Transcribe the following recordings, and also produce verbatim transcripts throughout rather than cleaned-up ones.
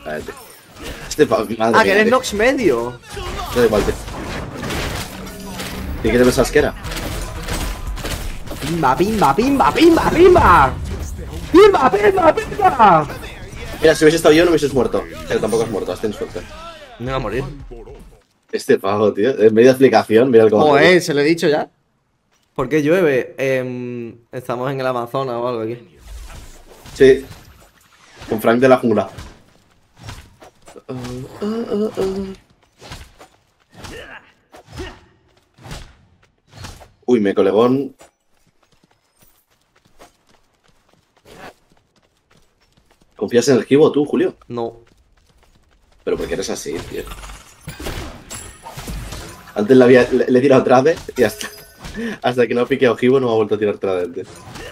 A ver, tío. Este pa... Madre Ah, que mía, eres tío. Nox medio. No da igual, tío. ¿Y qué te pensabas que era? Pimba, pimba, pimba, pimba, pimba. Pimba, pimba, pimba. Mira, si hubiese estado yo no hubieses muerto. Pero tampoco has muerto, has tenido suerte. No va a morir. Este pavo, tío. En medio de explicación, mira el comando. Joder, se lo he dicho ya. ¿Por qué llueve? Eh, estamos en el Amazonas o algo aquí. Sí. Con Frank de la jungla. Uh, uh, uh, uh. Uy, me colegón. ¿Confías en el Kibo tú, Julio? No. Pero porque eres así, tío. Antes le, había, le, le he tirado otra vez y hasta, hasta que no pique a Ojibo no me ha vuelto a tirar otra vez, tío.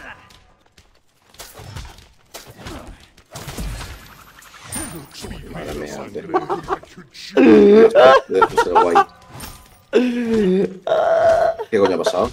Madre mía, tío. Esto es guay. ¿Qué coño ha pasado?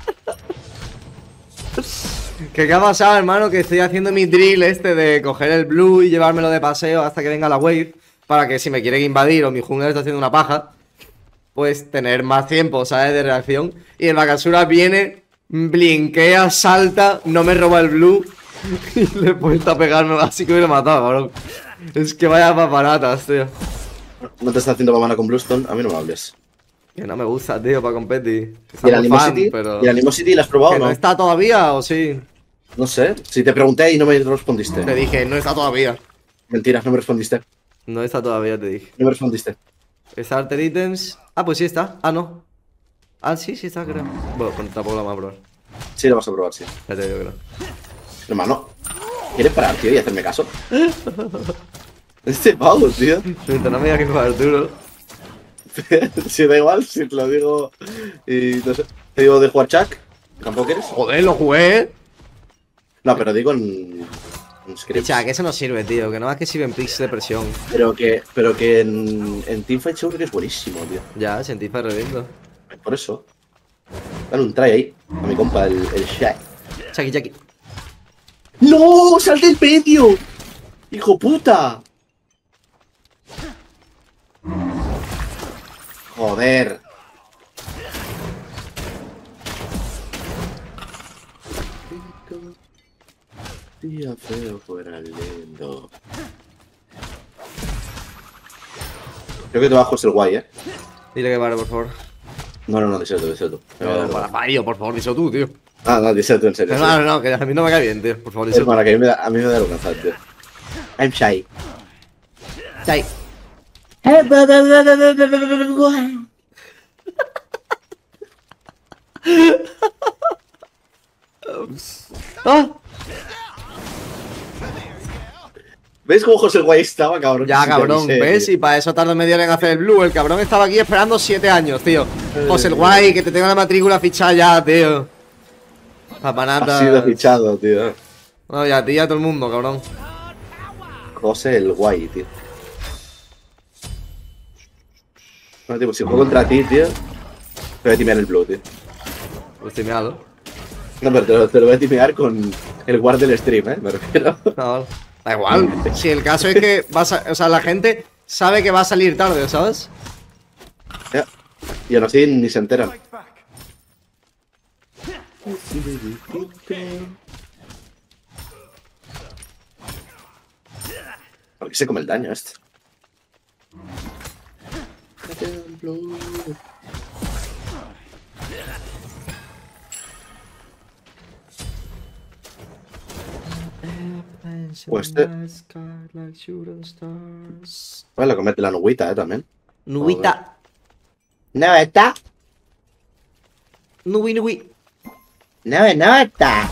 ¿Qué, ¿Qué ha pasado, hermano? Que estoy haciendo mi drill este de coger el blue y llevármelo de paseo hasta que venga la wave. Para que si me quieren invadir o mi jungla está haciendo una paja, pues tener más tiempo, ¿sabes? De reacción. Y el Bakasura viene, blinkea, salta, no me roba el blue y le he puesto a pegarme así que me lo he matado, cabrón. Es que vaya papanatas, tío. ¿No te está haciendo mamana con Bluestone? A mí no me hables. Que no me gusta, tío, para competir. ¿Y el Animosity? Pero... ¿Y el Animosity la has probado o ¿No no? está todavía o sí? No sé. Si te pregunté y no me respondiste. Te dije, no está todavía. Mentiras, no me respondiste. No está todavía, te dije. No me respondiste. Starter items. Ah, pues sí está. Ah, no. Ah, sí, sí está, creo. Bueno, pues tampoco la vamos a probar. Sí, lo vas a probar, sí. Ya te digo que no. Hermano, ¿quieres parar, tío, y hacerme caso? Este pavo, tío. Mientras no me digas que jugar duro. Si da igual, si te lo digo y no sé. Te digo de jugar Chuck, ¿tampoco quieres? Joder, lo jugué, ¿eh? No, pero digo en, en scripts. Echa, que eso no sirve, tío. Que no más que sirven picks de presión. Pero que, pero que en, en Teamfight seguro que es buenísimo, tío. Ya, sentí para reviento. Por eso. Dale un try ahí a mi compa, el, el Shaq. Chaki, chaki. ¡No! ¡Sal del medio! ¡Hijo puta! Joder. Día feo fuera lindo. Creo que te bajo es el guay, eh. Dile que pare, por favor. No, no, no, díselo tú, díselo tú. Me va a dar No, para igual. Mario, por favor, díselo tú, tío. Ah, no, díselo tú, en serio. No, no, no, que a mí no me cae bien, tío. Por favor, Es díselo tú. para que a mí me da, a mí me da vergüenza, tío. I'm shy. Chai. ¡Ah! ¿Ves cómo José el Guay estaba, cabrón? Ya, Sí, te cabrón, avisé, ¿ves? tío. Y para eso tardó media hora en hacer el blue. El cabrón estaba aquí esperando siete años, tío. José el Guay, que te tenga la matrícula fichada ya, tío. Papanatas. Ha sido fichado, tío. No, ya a ti y a todo el mundo, cabrón. José el Guay, tío. Bueno, tío, pues si juego contra ti, tío, te voy a timear el blue, tío. Pues estoy meado. No, pero te lo, te lo voy a timear con el guard del stream, eh, me refiero. No, da igual. Si el caso es que vas a, o sea, la gente sabe que va a salir tarde, ¿sabes? Ya. Y aún así ni se enteran. ¿Por qué se come el daño este? Pues este. Vale, comete la nubita, eh, también. Nubita. No está. Nubi, nubi. No, no está.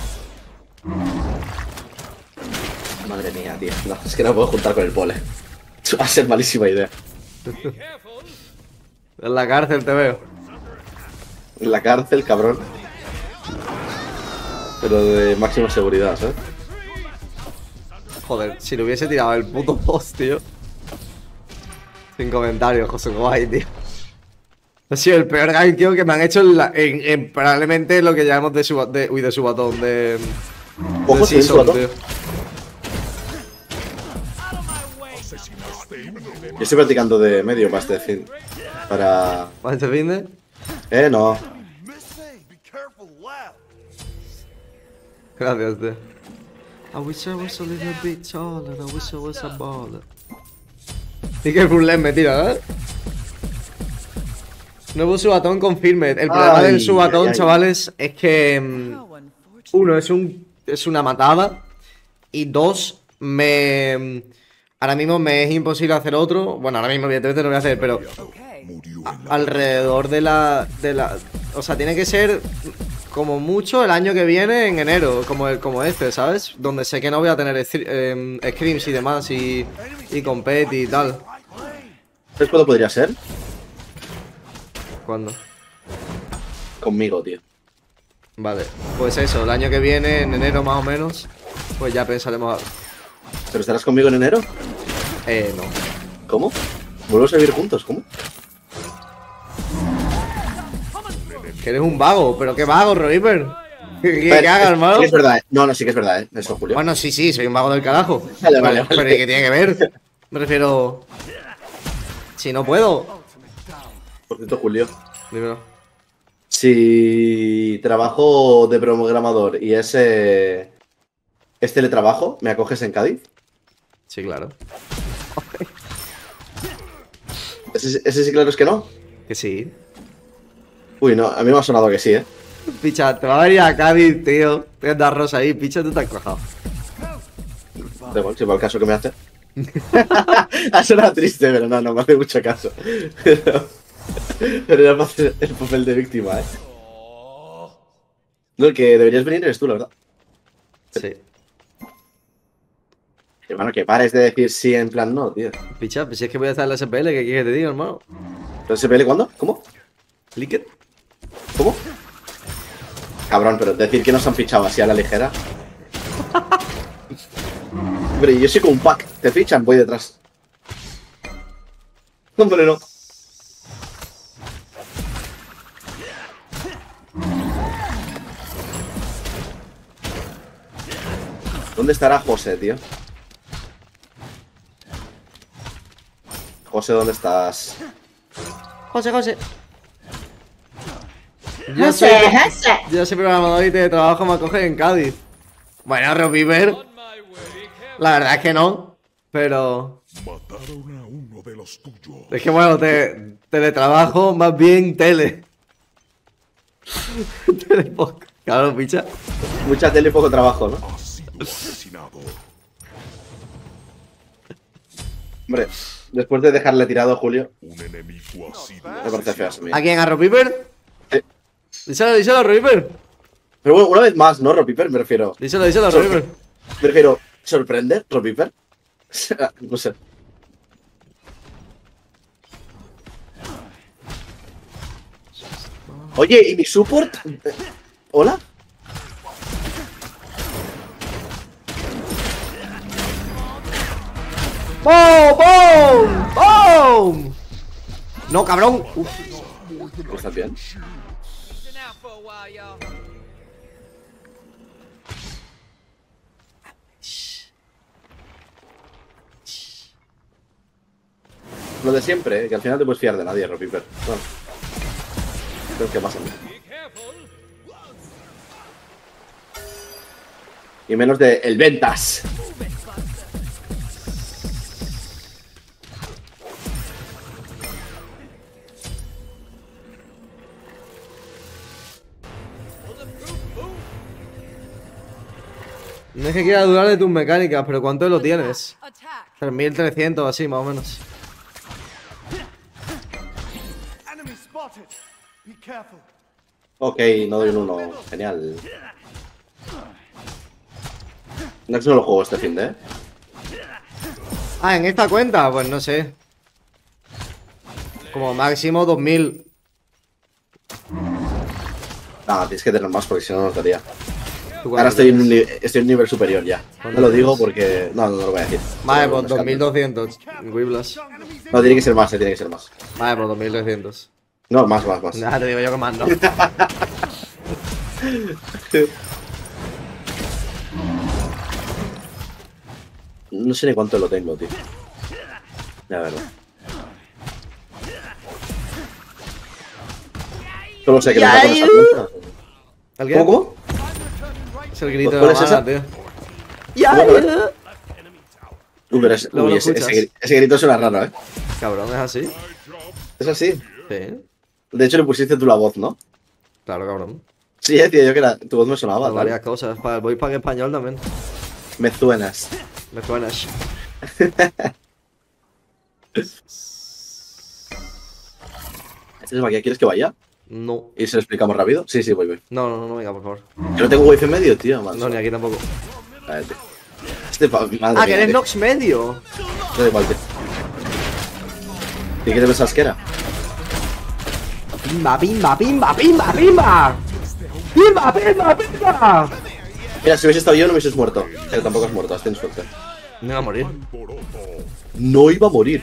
Madre mía, tío. No, es que no puedo juntar con el pole. Va a ser malísima idea. En la cárcel te veo. En la cárcel, cabrón. Pero de máxima seguridad, ¿sabes? Joder, si le hubiese tirado el puto boss, tío. Sin comentarios, José Guay, tío. Ha sido el peor gankeo que me han hecho en, la, en, en probablemente lo que llamamos de su, de, uy, de su batón, de... Ojo, de sí, su season, batón. tío. Yo estoy practicando de medio para este fin. Para... ¿Para este fin de? Eh, no. Gracias, tío. I wish I was a little bit taller, I wish I was a baller. Y que Furlen me tira, ¿eh? Nuevo subatón confirme. El problema Ay, del subatón, ay, ay. chavales, es que... mm, uno, es un es una matada. Y dos, me... Ahora mismo me es imposible hacer otro. Bueno, ahora mismo evidentemente no voy a hacer, pero... a- alrededor de la, de la... O sea, tiene que ser como mucho el año que viene en enero, como, el, como este, ¿sabes? Donde sé que no voy a tener stri- em, scrims y demás y, y compet y tal. ¿Sabes cuándo podría ser? ¿Cuándo? Conmigo, tío. Vale, pues eso, el año que viene, en enero más o menos, pues ya pensaremos... ¿Pero estarás conmigo en enero? Eh, no. ¿Cómo? ¿Volvemos a vivir juntos? ¿Cómo? Que eres un vago, pero qué vago, Reaper. ¿Qué, qué, Vale, qué hagas, sí hermano? que es verdad, eh. No, no, sí que es verdad, ¿eh? Eso, Julio. Bueno, sí, sí, soy un vago del carajo. Vale, Pero- vale, vale. Pero ¿y qué tiene que ver? Me refiero... Si no puedo... Por cierto, Julio. Dímelo. Si trabajo de programador y ese es teletrabajo, ¿me acoges en Cádiz? Sí, claro. ¿Ese, ese sí, claro es que no? Que sí. Uy, no, a mí me ha sonado que sí, ¿eh? Picha, te va a venir a Cádiz, tío. Te voy a dar rosa ahí, picha, tú te has cojado. Da igual, si para el caso que me hace. Ha sonado triste, pero no, no me hace mucho caso. Pero, pero era para hacer el papel de víctima, ¿eh? No, el que deberías venir eres tú, la verdad. Sí. Hermano, que pares de decir sí en plan no, tío. Picha, pues si es que voy a estar en la S P L, ¿qué quieres que te diga, hermano? ¿Pero S P L cuándo? ¿Cómo? ¿Liquid? ¿Cómo? Cabrón, pero decir que nos han fichado así a la ligera. Pero yo soy como un pack. Te fichan, voy detrás. Hombre, no. ¿Dónde estará José, tío? José, ¿dónde estás? José, José. Yo soy, yo soy programador y te trabajo, me acoges en Cádiz. Bueno, Reviver. La verdad es que no. Pero... Mataron a uno de los tuyos. Es que bueno, te, teletrabajo más bien tele. Telepoc. Claro, picha. Mucha tele y poco trabajo, ¿no? Ha sido asesinado. Hombre, después de dejarle tirado a Julio, Un enemigo ha sido me parece feo eso, ¿A quién? ¿A Reviver? Sí. Díselo, díselo, Reviver. Pero bueno, una vez más, ¿no, Ropiper? Me refiero. Díselo, díselo, Sorpre- Reviver. Me refiero, ¿sorprende, Ropiper? No sé. Oye, ¿y mi support? Eh, ¿Hola? ¡Boom! ¡Boom! ¡Boom! No, cabrón. Uf. ¿Estás bien? Lo de siempre, ¿eh? Que al final te puedes fiar de nadie, Ropiper. Bueno. Creo que pasa. Y menos de el ventas. No es que quiera dudar de tus mecánicas, pero ¿cuánto lo tienes? tres mil trescientos así, más o menos. Ok, no doy un uno. Genial. No es no lo juego este fin de, ¿eh? Ah, en esta cuenta, pues no sé. Como máximo dos mil. Nada, tienes que tener más porque si no nos daría. ¿Tú Ahora cuánto estoy en, un, tienes? ni- estoy en un nivel superior ya. No ¿Cuánto lo digo tienes? porque... No, no, no lo voy a decir. Vale, No, pues no, dos no, mil doscientos. Wiblas. No, tiene que ser más, eh, tiene que ser más. Vale, pues dos mil trescientos. No, más, más, más. Nada, te digo yo que más no. No sé ni cuánto lo tengo, tío. La verdad. Solo sé que los gatos no se apuntan. ¿El qué? ¿Cómo, cómo? Es el grito de ¿Cuál la es esa? mala, tío. ¡Ya! ¿Cómo, cómo? Uy, pero es- Luego uy, lo ese, escuchas. ese, ese grito suena raro, ¿eh? Cabrón, es así. Es así. Sí. De hecho, le pusiste tú la voz, ¿no? Claro, cabrón. Sí, eh, tío, yo que era, tu voz me sonaba. Para tal. varias cosas. Para el voice pack español también. Me suenas. Me suenas. ¿Este es Maquia? ¿Quieres que vaya? No. ¿Y se lo explicamos rápido? Sí, sí, voy, voy. No, no, no, no, venga, por favor. Yo no tengo wifi en medio, tío, man. No, ni aquí tampoco. A ver, tío. Este pa... Madre Ah, mía, que eres tío. Nox medio. No da igual, tío. ¿Y qué te pensabas que era? Pimba, pimba, pimba, pimba, pimba. Pimba, pimba, pimba. Mira, si hubiese estado yo no hubieses muerto. Pero tampoco has muerto, has tenido suerte. Me voy a morir. No iba a morir.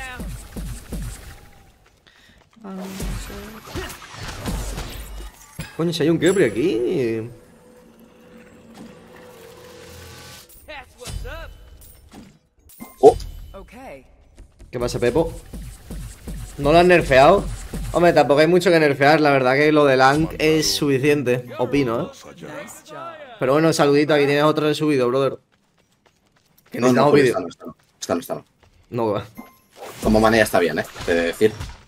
Coño, si hay un Kepri aquí. Oh, Okay. ¿Qué pasa, Pepo? ¿No lo han nerfeado? Hombre, tampoco hay mucho que nerfear. La verdad que lo de Lang es suficiente. Opino, ¿eh? Nice job. Pero bueno, saludito. Aquí tienes otro de subido, brother. Que no, no, necesitamos pues vídeo. esta no, esta no. Esta no, esta no. No, que va. Como manera está bien, eh. Te he de decir.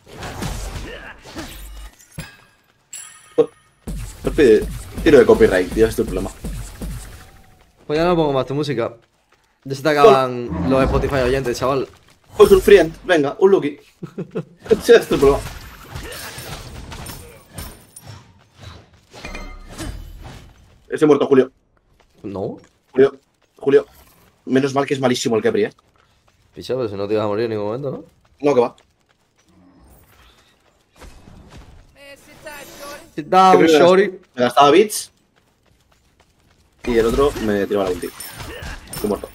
Oh, os pide tiro de copyright, tío, es tu problema. Pues ya no pongo más tu música. Ya se te acaban los Spotify oyentes, chaval. Pues un friend, venga, un Lucky. Sí, es tu problema. Ese muerto, Julio. No. Julio, Julio. Menos mal que es malísimo el Kepri, eh. Picha, pero si no te ibas a morir en ningún momento, ¿no? No, que va. Sit down, Kepri me shorty. gast- Me gastaba bits. Y el otro me tiraba la ulti. Estoy muerto.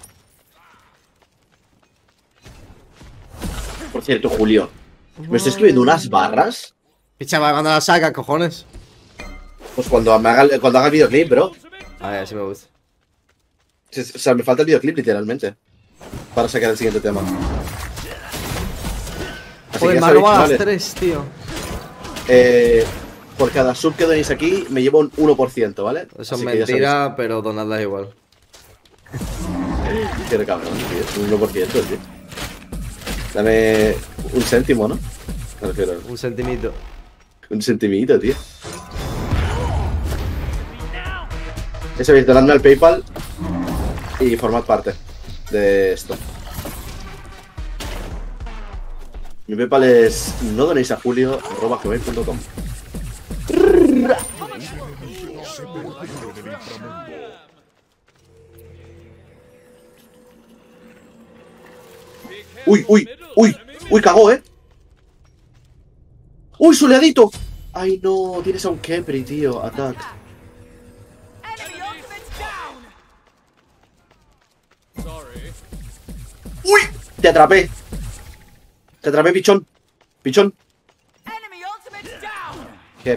Por cierto, Julio. ¿Me estoy escribiendo unas barras? Picha, va cuando la sacas, cojones. Pues cuando, me haga, el- cuando haga el videoclip, bro. A ver, así me gusta. O sea, me falta el videoclip, literalmente. Para sacar el siguiente tema. Así que Joder, ya me ha sabéis, robado las chavales, tres, tío. eh, por cada sub que donéis aquí, me llevo un uno por ciento, ¿vale? Eso es Así que ya mentira, pero donadla igual. sabéis. Qué cabrón, tío. Un uno por ciento, tío. Dame un céntimo, ¿no? Me refiero. Un centimito. Un centimito, tío. Ya sabéis, donadme al PayPal y formad parte de esto. Mi PayPal es no donéis a julio arroba gmail punto com. Uy, uy, uy, uy, cagó, eh. Uy, soleadito. Ay, no, tienes a un Kepri, tío. Attack. Enemy ultimate's down. ¡Uy! Te atrapé. Te atrapé, pichón. Pichón. Enemy ultimate's down. ¿Qué?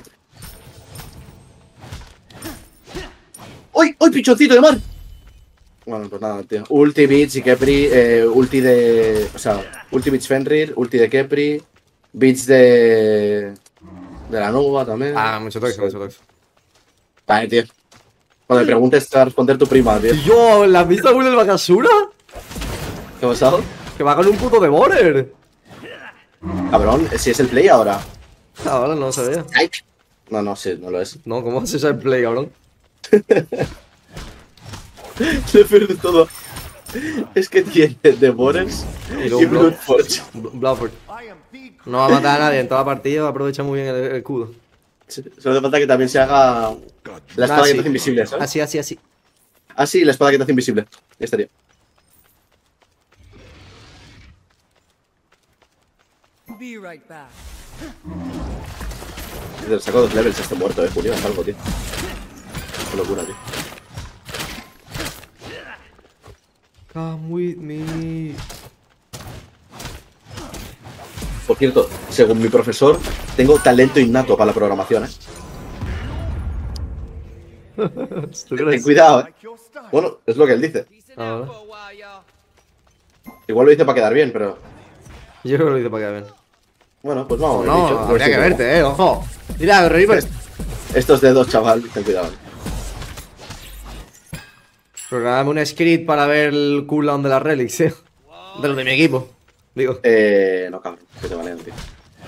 ¡Uy! ¡Uy, pichoncito de mar! Bueno, pues nada, tío. Ulti Beats y Kepri. Eh, ulti de. O sea, ulti Beats Fenrir, ulti de Kepri. Beats de. De la Nova también. Ah, mucho toque, mucho toque. Vale, tío. Cuando me preguntes, te va a responder tu prima, tío. Yo, ¿la has visto alguna del Bakasura? ¿Qué ha pasado? Que va con un puto Devorer. Cabrón, si es el play ahora. Ahora no lo sabía. Ay. No, no, sí, no lo es. No, ¿cómo haces el play, cabrón? Lo peor de todo es que tiene Devorers Y y luego Bloodforge. Bl- Bloodford. No va a matar a nadie en toda partida, aprovecha muy bien el, el escudo. Sí, solo hace falta que también se haga la espada Ah, que sí. te hace invisible, ¿sabes? Así, así, así. Ah, sí, la espada que te hace invisible. Ya estaría. Be right back. Le saco dos levels a este muerto, eh, Julio. Es algo, tío. Qué locura, tío. Come with me. Por cierto, según mi profesor, tengo talento innato para la programación, eh. ¿Tú Ten crees? cuidado, eh. Bueno, es lo que él dice. Ahora. Igual lo dice para quedar bien, pero Yo creo que lo hice para que bien. Bueno, pues vamos. No, bicho, habría sí, que pero- verte, eh, ojo. Mira, River. Estos dedos, chaval, ten cuidado. Programame un script para ver el cooldown de las relics, eh. De los de mi equipo. Digo. Eh, no, cabrón, que te valen, tío.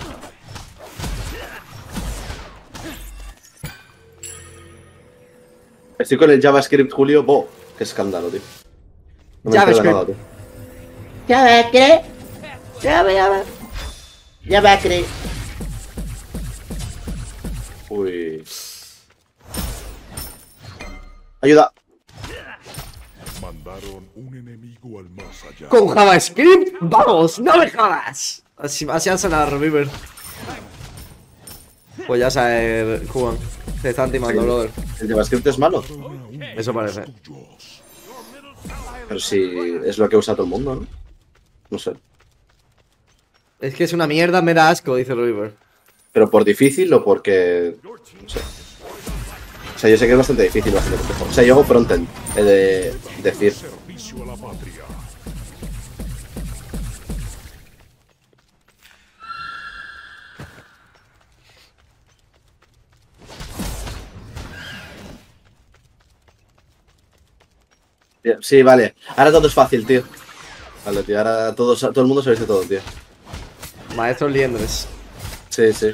Estoy con el JavaScript, Julio. Bo, qué escándalo, tío. No me entero de JavaScript. nada, tío. JavaScript. Java, Java. JavaScript. Uy. Ayuda. Mandaron un enemigo al más allá. Con JavaScript, vamos, no me jodas. Así, así han sonado River. Pues ya sabes, Juan. Te están timando, brother. El JavaScript es malo. Eso parece. Tuyos. Pero si es lo que usa todo el mundo, ¿no? No sé. Es que es una mierda, me da asco, dice River. Pero por difícil o porque. No sé. O sea, yo sé que es bastante difícil, bastante complejo. O sea, yo hago frontend, he de decir. Servicio a la patria. Sí, vale. Ahora todo es fácil, tío. Vale, tío. Ahora todo, todo el mundo se viste todo, tío. Maestros liendres. Sí, sí.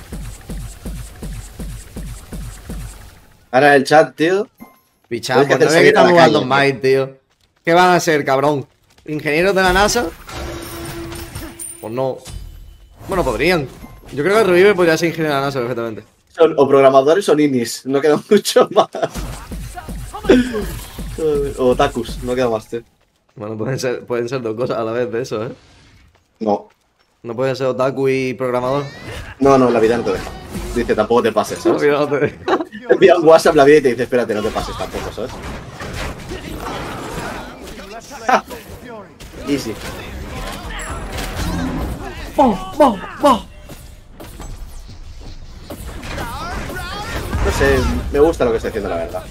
Ahora el chat, tío. Pichá, Tienes que pues no hacer ve que salir a están la jugando calle, Might, tío. ¿Qué van a ser, cabrón? ¿Ingenieros de la NASA? Pues no. Bueno, podrían. Yo creo que Revive podría ser ingeniero de la NASA perfectamente. Son o programadores o ninis. No queda mucho más. Joder. O otakus. No queda más, tío. Bueno, pueden ser, pueden ser dos cosas a la vez de eso, ¿eh? No. No pueden ser otaku y programador. No, no, la vida no te deja. Dice, tampoco te pases, ¿sabes? Olvídate. Te envía un WhatsApp la vida y te dice, espérate, no te pases tampoco, ¿sabes? ¡Ja! Easy. No sé, me gusta lo que estoy haciendo, la verdad.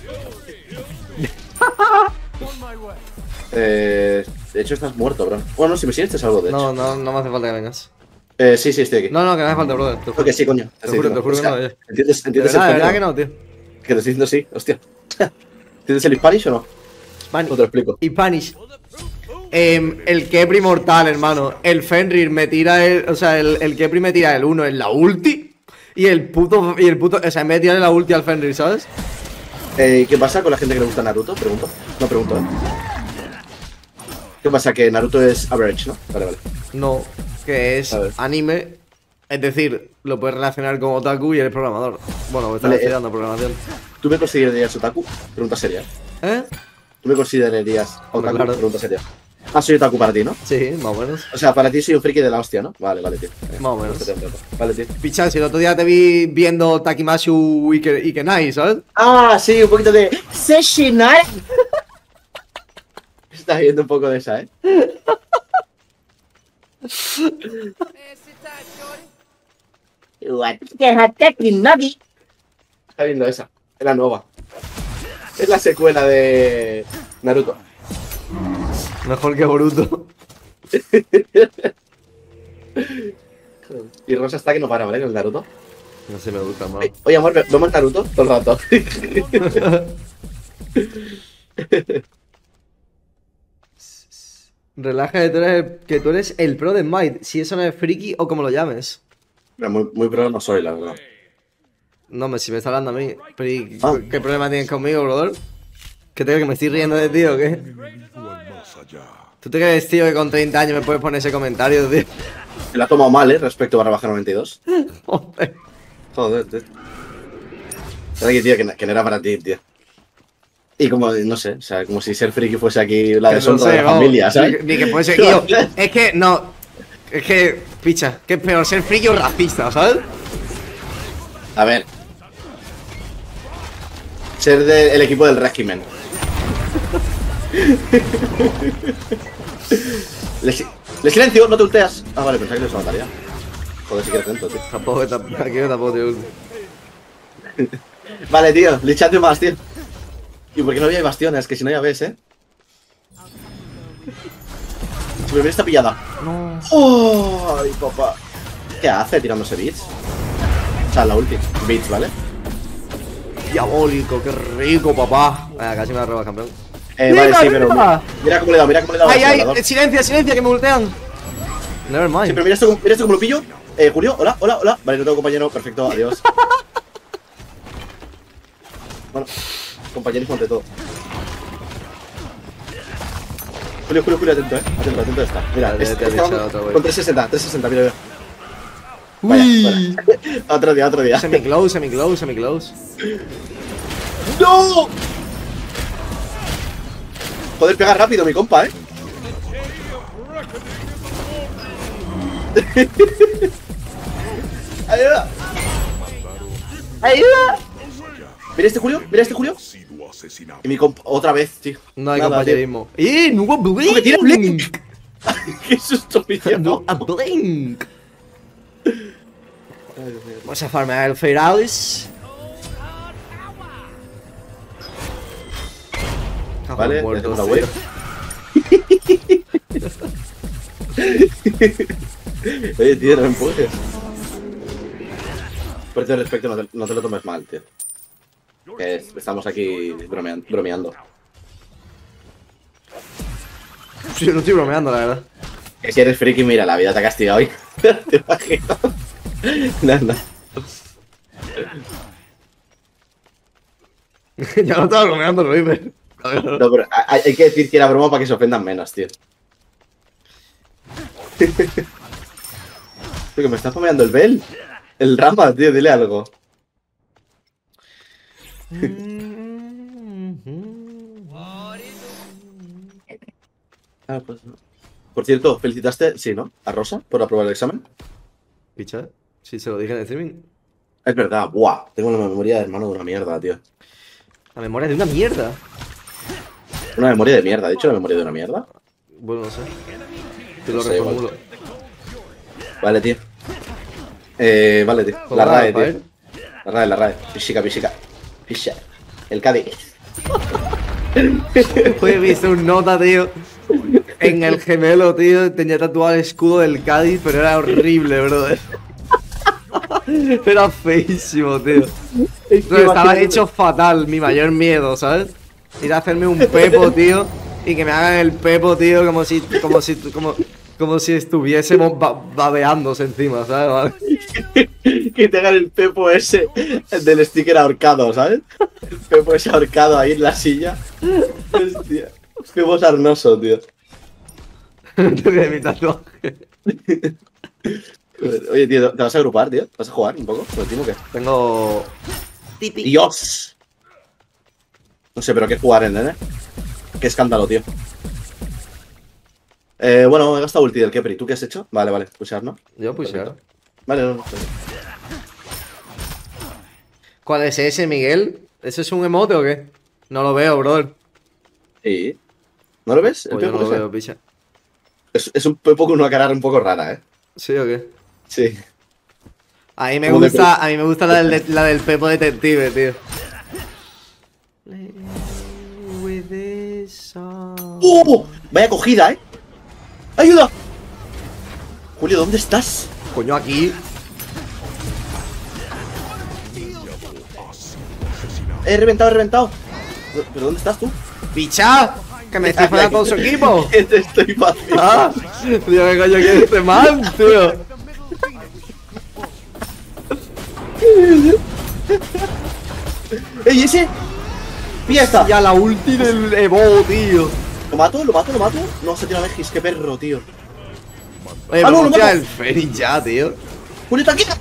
Eh, de hecho, estás muerto, bro. Bueno, si me sigues, te salgo, de No, hecho. no, no me hace falta que vengas. Eh, sí, sí, estoy aquí. No, no, que no hace falta, brother. Te Creo juro, que sí, coño. te juro, te juro que no, oye. ¿Entiendes, De entiendes verdad, de el verdad que fenómeno? no, tío. Que te estoy diciendo sí, hostia. ¿Entiendes el Spanish o no? Spanish. No te lo explico. Y Panish. Em, el Kepri mortal, hermano. El Fenrir me tira el. O sea, el, el Kepri me tira el uno en la ulti. Y el puto. Y el puto. O sea, me tira la ulti al Fenrir, ¿sabes? Eh, ¿Qué pasa con la gente que le gusta Naruto? Pregunto. No pregunto, ¿eh? ¿Qué pasa? Que Naruto es average, ¿no? Vale, vale. No, que es A ver. anime. Es decir, lo puedes relacionar con otaku y eres programador. Bueno, estás Vale, eh. estudiando programación. ¿Tú me considerarías otaku? Pregunta seria. ¿Eh? ¿Tú me considerarías otaku? claro. Pregunta seria. Ah, soy otaku para ti, ¿no? Sí, más o menos. O sea, para ti soy un friki de la hostia, ¿no? Vale, vale, tío. Eh, Más o menos. este te entiendo. Vale, tío. Pichán, si el otro día te vi viendo Takimasu Ike, Ikenai, ¿sabes? Ah, sí, un poquito de Seshinai. Estás viendo un poco de esa, ¿eh? Está viendo esa. Es la nueva. Es la secuela de Naruto. Mejor que Boruto. Y Rosa está que no para, ¿vale? Con el Naruto. No sé, me gusta más. Oye, oye, amor, ¿vemos Naruto? Todo el rato. Relaja que tú, eres, que tú eres el pro de Might. Si eso no es friki o como lo llames. Pero muy, muy pro no soy, la verdad. No, me, si me está hablando a mí. Pero ¿y Ah. ¿qué problema tienes conmigo, brother? ¿Qué te que me estoy riendo de ti o qué? Enemigo al más allá. ¿Tú te crees, tío, que con treinta años me puedes poner ese comentario, tío? Se la ha tomado mal, ¿eh? Respecto a barra baja noventa y dos. Joder. Joder, tío. Tranqui, tío, que, no- que no era para ti, tío. Y como, no sé, o sea, como si ser friki fuese aquí la Que no deshonra sé, de la vamos, familia, ¿sabes? Ni, ni que fuese tío. Es que, no. Es que, picha, que es peor ser friki o racista, ¿sabes? A ver. Ser del equipo del régimen. le, si- le silencio, no te ulteas. Ah, vale, pensaba que les mataría. Joder, si quieres dentro, tío. Tampoco, tampoco, aquí tampoco te gusta. Vale, tío, lichate más, tío. ¿Y por qué no había bastiones? Que si no ya ves, ¿eh? Su bebé está pillada. No. ¡Oh! ¡Ay, papá! ¿Qué hace tirándose bits? O sea, la ulti. Bits, ¿vale? Diabólico, qué rico, papá. Venga, casi me la roba, campeón. Eh, vale, Mira, sí, pero. mira. Mira cómo le da, mira cómo le da. ¡Ay, al ay! acelerador. ¡Silencia, silencia! ¡Que me voltean! Never mind. Sí, pero mira esto, cómo- mira esto como lo pillo. Eh, Julio, hola, hola, hola. Vale, no tengo compañero, perfecto, adiós. Bueno, compañerismo ante todo. Julio, Julio, Julio, atento, eh. Atento, atento está. Mira, Vale, es, te ha este dicho vamos otro, güey. con trescientos sesenta, trescientos sesenta, mira, mira. Uy. Vaya, otro día, otro día. Semi-close, semi-close, semi-close. ¡No! Joder, pega rápido, mi compa, eh. ¡Ayuda! ¡Ayuda! Mira este Julio, mira este Julio. Sido asesinado. Y mi compa, otra vez, tío. No hay Nada, compañerismo. ¡Eh! ¡No hubo tío. blink! ¡No, que tira Blink! ¡Qué susto me dio! ¡No a blink! Vamos a farmear el Feralis. Vale, le muerto, hacemos la sí. wave. Oye, tío, no me empujes. Por cierto, respecto, no te, no te lo tomes mal, tío. Que es- estamos aquí bromean- bromeando. Sí, no estoy bromeando, la verdad. Que si eres friki, mira, la vida te ha castigado hoy. ¿Te imaginas? Nada. Ya no estaba bromeando, River. No, pero hay, hay que decir que era broma para que se ofendan menos, tío. Tío, que me está fomeando el Bell. El Rama, tío, dile algo. Ah, pues, no. Por cierto, felicitaste, sí, ¿no? A Rosa por aprobar el examen. Picha, sí, se lo dije en el streaming. Es verdad, buah, tengo una memoria de hermano de una mierda, tío. La memoria de una mierda. Una memoria de mierda, ¿he dicho la memoria de una mierda? Bueno, no sé. Te lo No sé, reformulo. Vale, tío. Eh, vale, tío. La Hola, RAE, tío. Rafael. La RAE, la RAE. Física, física. Física. El Cádiz. Hoy he visto un nota, tío. En el gemelo, tío, tenía tatuado el escudo del Cádiz, pero era horrible, brother. Era feísimo, tío. No, estaba hecho fatal, mi mayor miedo, ¿sabes? Ir a hacerme un pepo, tío, y que me hagan el pepo, tío, como si, como si, como, como si estuviésemos ba- babeándose encima, ¿sabes? Que te hagan el pepo ese del sticker ahorcado, ¿sabes? El pepo ese ahorcado ahí en la silla. Hostia. Pepo sarnoso, tío. De mi tatuaje. Oye, tío, ¿te vas a agrupar, tío? ¿Vas a jugar un poco? ¿Con el team o qué? Tengo... ¡Dios! No sé, pero ¿qué jugar en, nene? Qué escándalo, tío. Eh, bueno, he gastado ulti del Kepri. ¿Tú qué has hecho? Vale, vale. Pushar, ¿no? Yo pues ya. Perfecto. Vale, no, no. ¿Cuál es ese, Miguel? ¿Ese es un emote o qué? No lo veo, brother. Sí. ¿No lo ves? El Pues yo pepo no lo ese. veo, picha. Es, es un pepo con una cara un poco rara, ¿eh? ¿Sí o qué? Sí. A mí me Como de gusta, a mí me gusta la del, la del Pepo Detective, tío. ¡Oh! Vaya cogida, ¿eh? ¡Ayuda! Julio, ¿dónde estás? Coño, aquí. He reventado, he reventado. ¿Pero dónde estás tú? ¡Picha! ¡Que me estoy fallando con su equipo! Que te estoy fácil. ¡Ah! Tío, ¿qué coño quiere este man, tío? ¡Ey, ese! ¡Pilla esta! Ya la ulti del Evo, tío. ¿Lo mato? ¿Lo mato? ¿Lo mato? No, se tira Megis, qué perro, tío. Oye, Ah, no, pero lo hostia, mato. el Fénix ya, tío. ¡Julio, tranquila!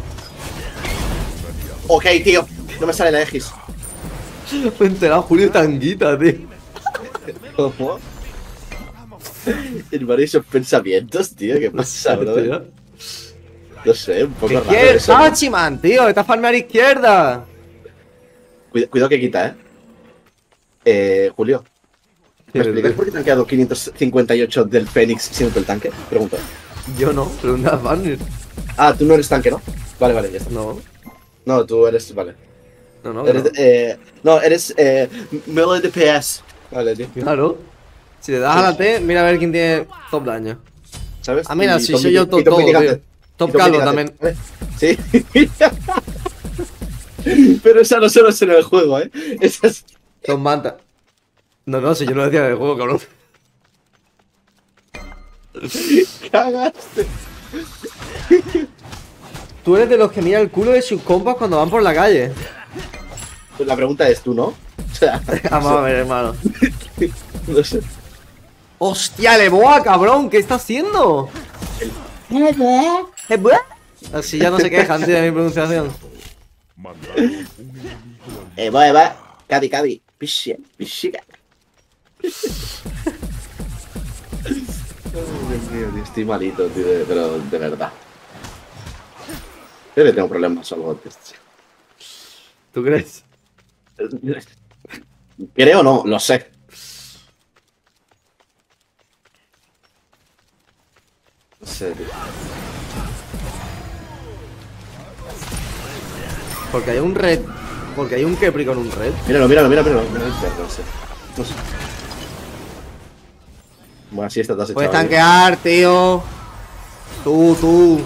Ok, tío. No me sale la Egis. Me he enterado, Julio Tanguita, tío. ¿Cómo? El esos pensamientos, tío. ¿Qué pasa, bro? Tío. No sé, un poco ¿Qué raro quieres, eso, ¿no? Hachiman, tío? Esta farmear izquierda. Cuida- Cuidado que quita, ¿eh? Eh, Julio. ¿Me explicas por qué te han quedado quinientos cincuenta y ocho del Fénix siendo el tanque? Pregunto. Yo no, pregunta a Farmer. Ah, tú no eres tanque, ¿no? Vale, vale, ya está. No, No, tú eres. Vale. no, no. Eres, no. eh, no, eres. Eh, melee D P S. Vale, tío. Claro. Si le das a la T, mira a ver quién tiene top daño. ¿sabes? Ah, mira, Y sí, Tom soy yo Miti- top y Tom todo, Mitigante. tío. Top Y Tom calvo Mitigante, también. ¿vale? Sí. Pero esa no solo es en el juego, ¿eh? Esa es... Top manta. No, no, si yo lo decía del juego, cabrón. Cagaste. Tú eres de los que mira el culo de sus compas cuando van por la calle. Pues la pregunta es, ¿tú no? O sea, Vamos a ver, hermano. no sé. ¡Hostia, Leboa, cabrón! ¿Qué está haciendo? ¿Leboa? Así ya no se quejan, tío, de mi pronunciación. Mandaron un enemigo al Eh, va, eh, va. Cadi, Cadi. Pishi, pichica. Dios mío, tío, estoy malito, tío, de- pero de verdad. Creo que tengo problemas o algo antes. ¿Tú crees? Creo no, lo sé. No sé, tío. Porque hay un red. Porque hay un Kepri con un red. Míralo, míralo, míralo, míralo. Míralo, no sé. No sé. Bueno, así está, te has Puedes echado ahí. tanquear, tío. Tú, tú.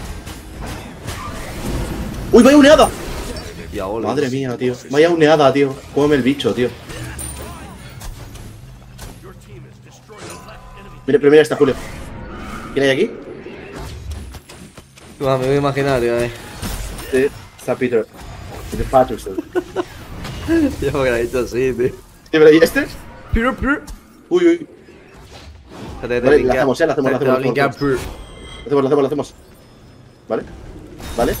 ¡Uy, vaya uneada! Y ahora. Madre mía, tío. Vaya uneada, tío. Cómeme el bicho, tío. Mira, pero mira esta, Julio. ¿Quién hay aquí? Tu amigo imaginario, eh. Sí, está Peter. Peter Patterson. Yo me hubiera dicho así, tío. ¿Sí, pero ¿y este? Pure, pure. Uy, uy. Te, te, Vale, linkea- la hacemos, eh, la hacemos, te- la te lo hacemos, linkea la hacemos. pure. Lo hacemos, lo hacemos, lo hacemos. ¿Vale? ¿Vale?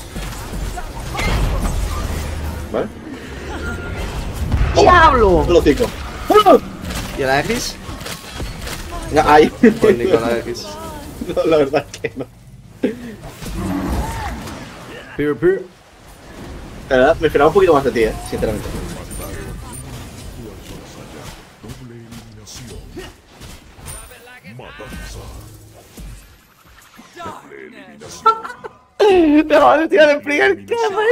¿Vale? ¡Diablo! Solo cinco. ¿Y la X? Ahí. Pues ni con la X. No, la verdad es que no. Pure, pure. La verdad, me esperaba un poquito más de ti, eh, sinceramente. doble eliminación. Matanza. Doble eliminación. Me va a tirar el primer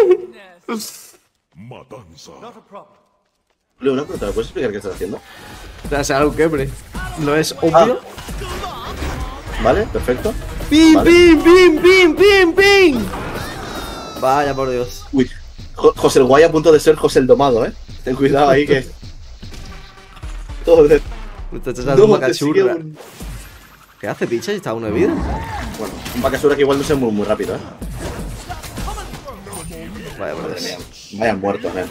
Matanza. Leo, una pregunta, ¿me puedes explicar qué estás haciendo? O sea, será un Kepri. ¿No es obvio? Vale, perfecto. ¡Pim, Vale. pim, pim, pim, pim, pim! Vaya por Dios. Uy, Jo- José el Guay a punto de ser José el Domado, eh. Ten cuidado ahí que. Joder. Te echas algo No, te sigue macachurra. un... ¿Qué hace, picha? ¿Está uno de vida? Bueno, un Bakasura que igual no es muy, muy rápido, eh. Vaya por Madre Dios. mía, vayan muertos, eh.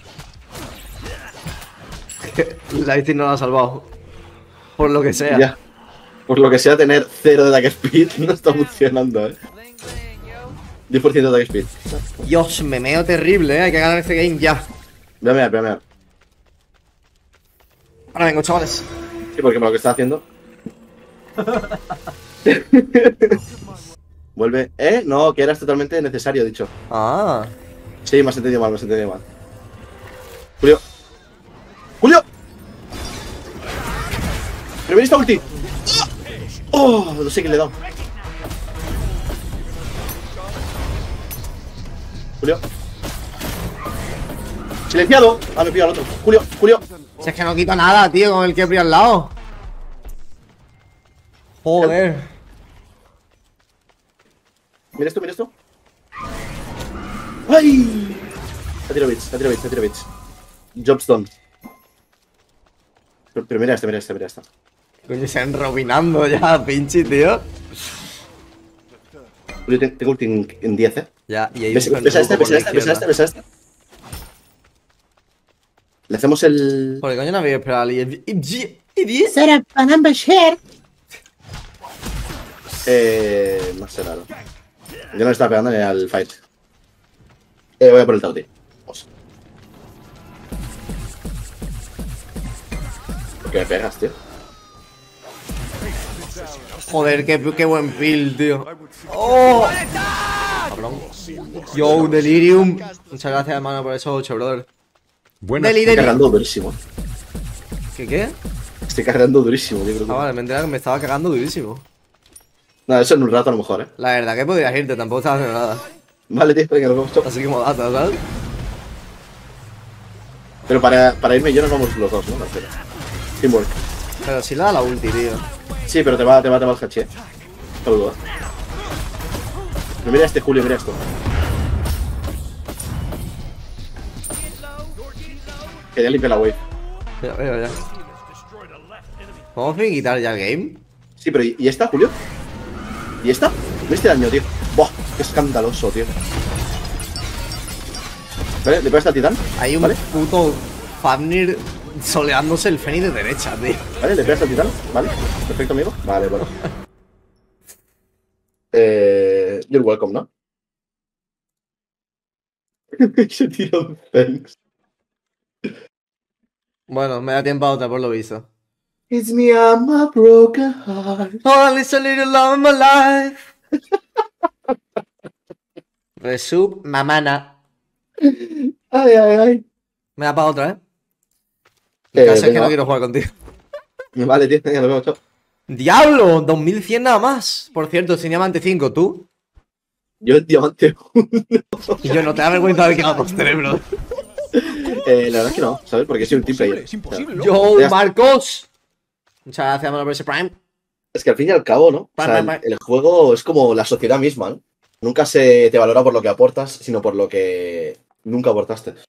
Lightning no lo ha salvado. Por lo que sea. Ya. Por lo que sea, tener cero de attack speed no está funcionando, eh. diez por ciento de attack speed. Dios, me meo terrible, eh. Hay que ganar este game ya. Voy a mirar, voy a mirar. Ahora vengo, chavales. Sí, porque por lo que está haciendo. Vuelve. ¿Eh? No, que eras totalmente necesario, dicho. Ah. Sí, me has entendido mal, me has entendido mal. Julio. ¡Julio! ¡Pero esta ulti! ¡Oh! No sé qué le he dado. Julio. Silenciado. Ah, me he pillado al otro. Julio, Julio. Si es que no quito nada, tío, con el Kepri al lado. Joder. Mira esto, mira esto. ¡Ay! Ha tirado bits, ha tirado bits, ha tirado bits. Job's done. Pero, pero mira este, mira este, mira este. Coño, se han robinando ya, pinche, tío. Julio, te- tengo ulti en, en diez, eh. Ya, y hay ¿Ves, un ves a este, por ves a la este, ves a este, izquierda. ves a este? Le hacemos el... Joder, coño, no había esperado al I diez. Será para Bashir. Eh... No sé, raro. Yo no le estaba pegando ni al fight. Eh, voy a por el Tauti. Vamos. ¿Por qué me pegas, tío? Joder, qué, qué buen peel, tío. ¡Oh! Cabrón. Yo, Delirium. Muchas gracias, hermano, por esos ocho, brother. Buenas. Deli, Estoy Deli. cargando durísimo. ¿Qué qué? Estoy cargando durísimo, tío. Ah, vale, me enteré que me estaba cagando durísimo. No, eso en un rato a lo mejor, eh. La verdad que podrías irte, tampoco estaba haciendo nada. Vale, tío, venga, nos vamos todos. Así que modata, ¿sabes? Pero para, para irme yo nos vamos los dos, ¿no? Me refiero. Teamwork. Pero sí le da la ulti, tío. Sí, pero te va, te va, te va el hachi, eh. Saludos. Pero mira este, Julio, mira esto. Quería limpiar la wave. Ya veo, ya. ¿Podemos quitar ya el game? Sí, pero ¿y, y esta, Julio? ¿Y esta? ¿Viste el daño, tío? Buah, qué escandaloso, tío. ¿Vale? ¿Le pegas al titán? Hay un ¿Vale? puto Fafnir soleándose el Fénix de derecha, tío. ¿Vale? ¿Le pegas al titán? ¿Vale? Perfecto, amigo. Vale, bueno. Eh, you're welcome, ¿no? Se tiró un thanks. Bueno, me da tiempo a otra por lo visto. It's me, I'm a broken heart. Only a little love in my life. Resub, mamana. Ay, ay, ay. Me da para otra, ¿eh? Eh, El caso es que venga, no va. quiero jugar contigo. Vale, tío, venga, nos vemos, chao. ¡Diablo! dos mil cien nada más. Por cierto, sin diamante cinco, ¿tú? Yo en diamante uno. Y yo no te da vergüenza de que haga dos cerebros. Eh, la verdad es que no, ¿sabes? Porque soy un team player. Es imposible, ¿no? ¡Yo, Ya está. Marcos! Muchas gracias, mano, por ese Prime. Es que al fin y al cabo, ¿no? O Pa, sea, pa, el, pa. el juego es como la sociedad misma, ¿no? Nunca se te valora por lo que aportas, sino por lo que nunca aportaste.